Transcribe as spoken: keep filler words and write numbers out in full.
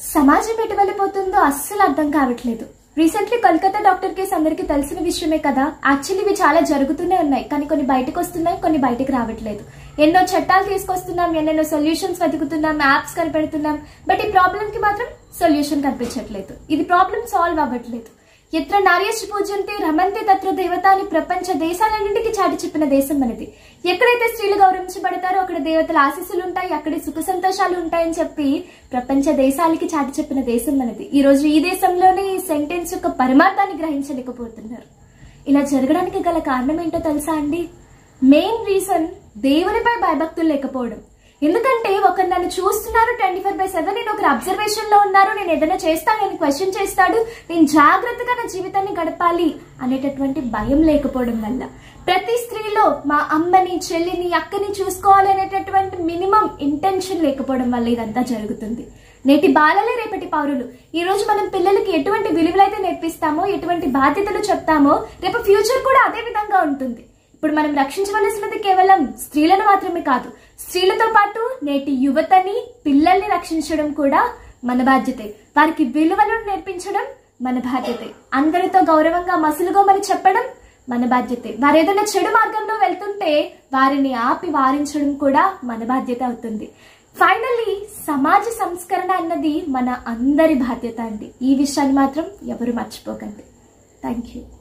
సమాజం ఎటు వెళ్ళిపోతుందో అస్సలు అర్థం కావట్లేదు. రీసెంట్లీ కోల్కతా డాక్టర్ కేసు అందరికీ తెలిసిన విషయమే కదా. యాక్చువల్లీ ఇవి చాలా జరుగుతూనే ఉన్నాయి, కానీ కొన్ని బయటకు వస్తున్నాయి, కొన్ని బయటకు రావట్లేదు. ఎన్నో చట్టాలు తీసుకొస్తున్నాం, ఎన్నెన్నో సొల్యూషన్స్ వెతుకుతున్నాం, యాప్స్ కనిపెడుతున్నాం, బట్ ఈ ప్రాబ్లం కి మాత్రం సొల్యూషన్ కనిపించట్లేదు. ఇది ప్రాబ్లం సాల్వ్ అవ్వట్లేదు. ఎత్ర నార్యశ్చ పూజ్యంతే రమంతే తత్ర దేవత అని ప్రపంచ దేశాలన్నింటికి చాటి చెప్పిన దేశం మనది. ఎక్కడైతే స్త్రీలు గౌరవించబడతారో అక్కడ దేవతల ఆశీస్సులు ఉంటాయి, అక్కడే సుఖ సంతోషాలు ఉంటాయని చెప్పి ప్రపంచ దేశాలకి చాటి చెప్పిన దేశం మనది. ఈ రోజు ఈ దేశంలోనే ఈ సెంటెన్స్ యొక్క పరమార్థాన్ని గ్రహించలేకపోతున్నారు. ఇలా జరగడానికి గల కారణం ఏంటో తెలుసా అండి? మెయిన్ రీజన్ దేవునిపై భయభక్తులు లేకపోవడం. ఎందుకంటే ఒకరు నన్ను చూస్తున్నారు ట్వంటీ ఫోర్ బై సెవెన్, నేను ఒకరు అబ్జర్వేషన్ లో ఉన్నారు, నేను ఏదైనా చేస్తాను, నేను క్వశ్చన్ చేస్తాడు, నేను జాగ్రత్తగా నా జీవితాన్ని గడపాలి అనేటటువంటి భయం లేకపోవడం వల్ల ప్రతి స్త్రీలో మా అమ్మని, చెల్లిని, అక్కని చూసుకోవాలి అనేటటువంటి మినిమం ఇంటెన్షన్ లేకపోవడం వల్ల ఇదంతా జరుగుతుంది. నేటి బాలలే రేపటి పౌరులు. ఈ రోజు మనం పిల్లలకి ఎటువంటి విలువలైతే నేర్పిస్తామో, ఎటువంటి బాధ్యతలు చెప్తామో, రేపు ఫ్యూచర్ కూడా అదే విధంగా ఉంటుంది. ఇప్పుడు మనం రక్షించవలసినది కేవలం స్త్రీలను మాత్రమే కాదు, స్త్రీలతో పాటు నేటి యువతని, పిల్లల్ని రక్షించడం కూడా మన బాధ్యతే. వారికి విలువలను నేర్పించడం మన బాధ్యతే. అందరితో గౌరవంగా మసులుగోమని చెప్పడం మన బాధ్యతే. వారు ఏదైనా చెడు మార్గంలో వెళ్తుంటే వారిని ఆపి వారించడం కూడా మన బాధ్యత అవుతుంది. ఫైనల్లీ సమాజ సంస్కరణ అన్నది మన అందరి బాధ్యత అండి. ఈ విషయాన్ని మాత్రం ఎవరు మర్చిపోకండి. Thank you.